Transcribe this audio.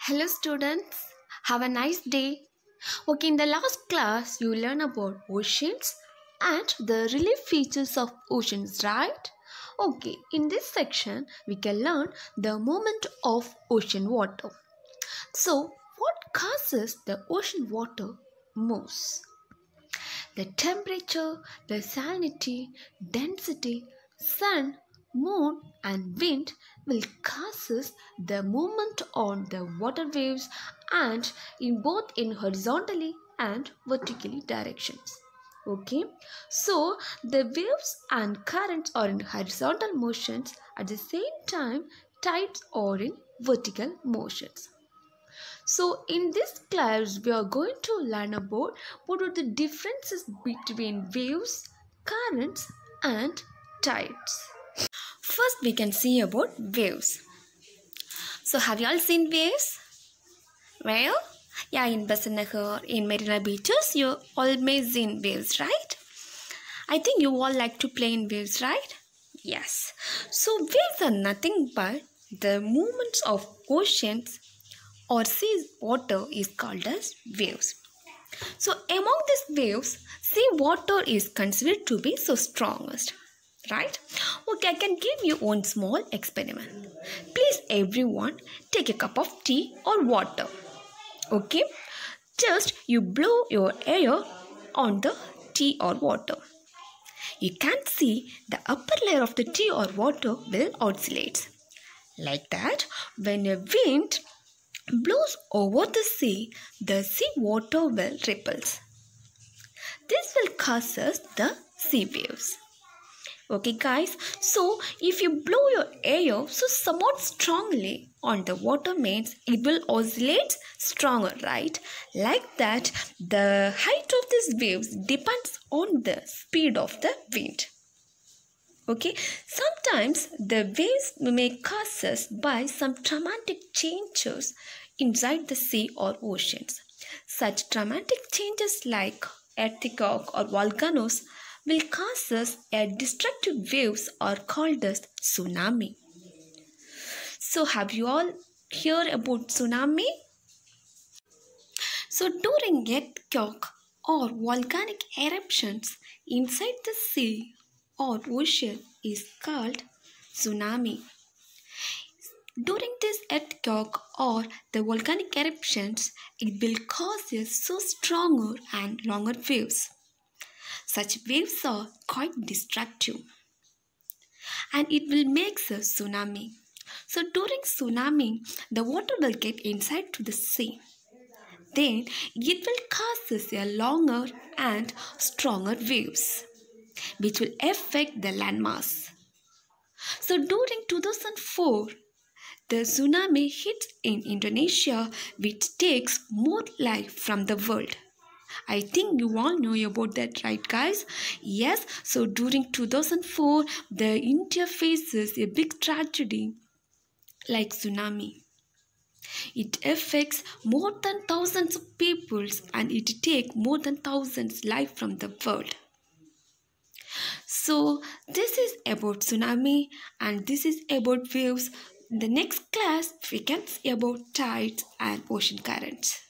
Hello students, have a nice day. Okay, in the last class you learned about oceans and the relief features of oceans, right? Okay, in this section we can learn the movement of ocean water. So, what causes the ocean water moves? The temperature, the salinity, density, sun, moon and wind will causes the movement on the water waves and in both in horizontally and vertically directions. Okay, so the waves and currents are in horizontal motions, at the same time tides are in vertical motions. So in this class we are going to learn about what are the differences between waves, currents and tides. First we can see about waves. So have you all seen waves? Well, yeah, in Basanagar, in Marina Beaches, you all may seen waves, right? I think you all like to play in waves, right? Yes. So waves are nothing but the movements of oceans or sea water is called as waves. So among these waves, sea water is considered to be so strongest, right? Okay, I can give you one small experiment. Please everyone take a cup of tea or water. Okay, just you blow your air on the tea or water. You can see the upper layer of the tea or water will oscillate. Like that, when a wind blows over the sea water will ripples. This will cause us the sea waves. Okay guys, so if you blow your air so somewhat strongly on the water means it will oscillate stronger, right? Like that, the height of these waves depends on the speed of the wind. Okay, sometimes the waves may cause us by some dramatic changes inside the sea or oceans. Such dramatic changes like earthquake or volcanoes will cause us a destructive waves are called as tsunami. So have you all heard about tsunami? So during earthquake or volcanic eruptions inside the sea or ocean is called tsunami. During this earthquake or the volcanic eruptions, it will cause a so stronger and longer waves. Such waves are quite destructive and it will make a tsunami. So during tsunami, the water will get inside to the sea. Then it will cause us a longer and stronger waves, which will affect the landmass. So during 2004, the tsunami hit in Indonesia, which takes more life from the world. I think you all know about that, right guys? Yes, so during 2004, the India faces a big tragedy like tsunami. It affects more than thousands of people and it takes more than thousands life from the world. So this is about tsunami and this is about waves. In the next class we can see about tides and ocean currents.